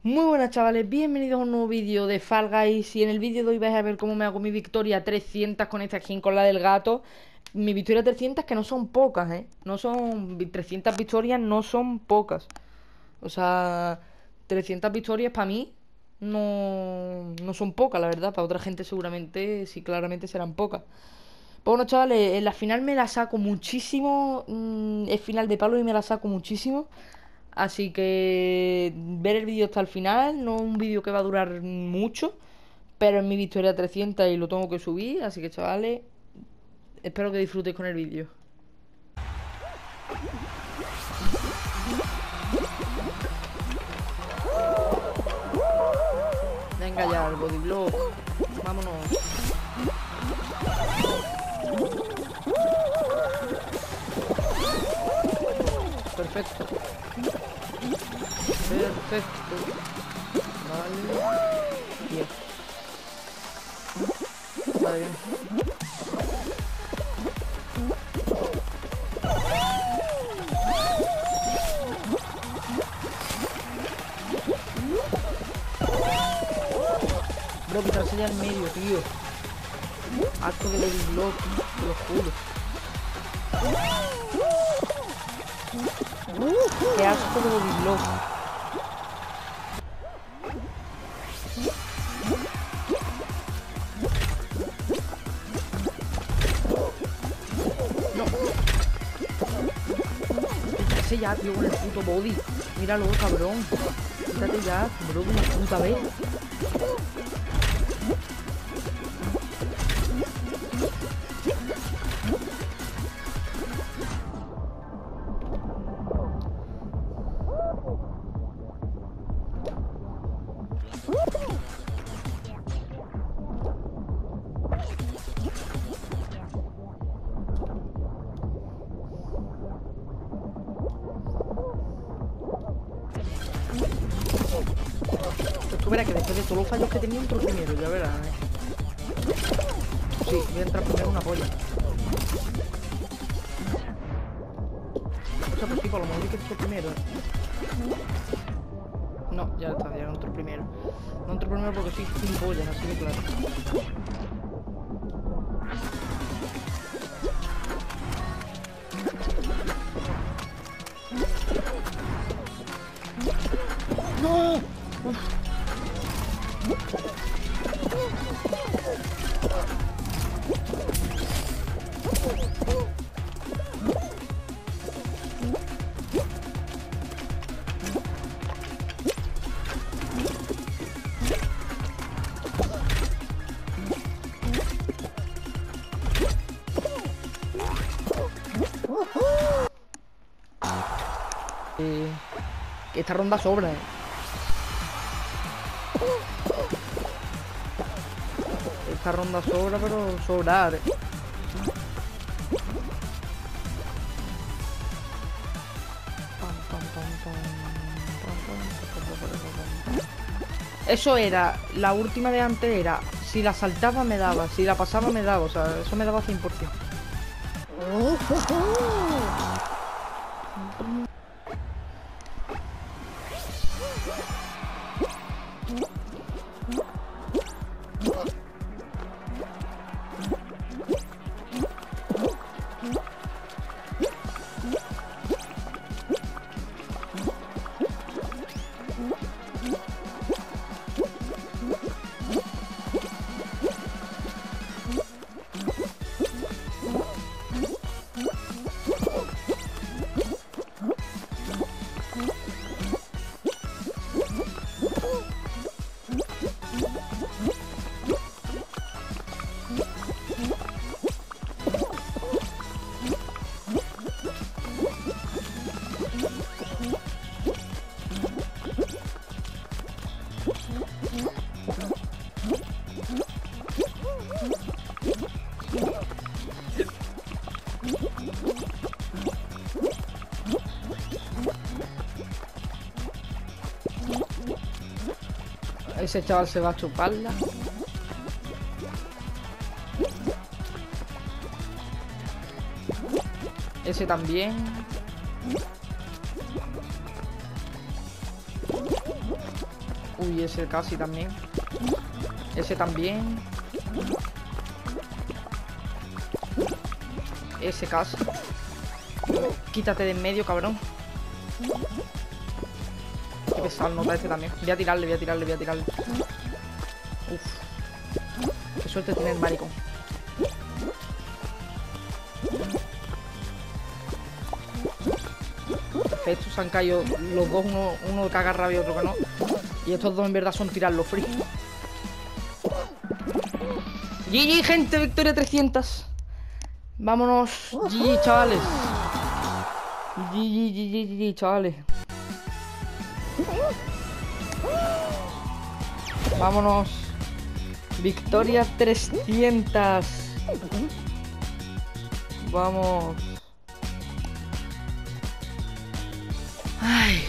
Muy buenas chavales, bienvenidos a un nuevo vídeo de Fall Guys. Y en el vídeo de hoy vais a ver cómo me hago mi victoria 300 con esta skin, con la del gato. Mi victoria 300 que no son pocas, no son 300 victorias, no son pocas. O sea, 300 victorias para mí no son pocas, la verdad. Para otra gente seguramente, sí, claramente serán pocas. Pues bueno, chavales, en la final me la saco muchísimo. Es final de palo y me la saco muchísimo. Así que ver el vídeo hasta el final. No es un vídeo que va a durar mucho, pero es mi victoria 300 y lo tengo que subir. Así que chavales, espero que disfrutéis con el vídeo. Venga ya, el bodyblock. Vámonos. Perfecto. Perfecto. Vale. Bien. Vale, bien. Bro, quitarse ya en medio, tío. Acto de bodyblock, te lo juro. Qué asco de bodyblock. No. Quítate ya, tío, con el puto body. Míralo, cabrón. Quítate ya, bro, de una puta vez. Pues tú verás que después de todos los fallos que tenía entro primero, ya verás, Sí, voy a entrar primero una polla. O sea, pues tipo, a lo mejor hay que entro primero, No, ya está, ya entro primero. No entro primero porque soy gilipollas, así de claro. ¡No! Que esta ronda sobra, Esta ronda sobra, pero sobrar, Eso era, la última de antes era, si la saltaba me daba, si la pasaba me daba, o sea, eso me daba 100%. Ese chaval se va a chuparla. Ese también. Uy, ese casi también. Ese también. Ese casi. Quítate de en medio, cabrón. Qué pesado nota este también. Voy a tirarle, voy a tirarle, voy a tirarle. Uf. Qué suerte tiene el maricón. Perfecto, se han caído los dos, uno caga rabia y otro que no. Y estos dos en verdad son tirarlo free. GG, gente, victoria 300. Vámonos, GG, chavales. GG, chavales. Vámonos. Victoria 300. Vamos. Ay.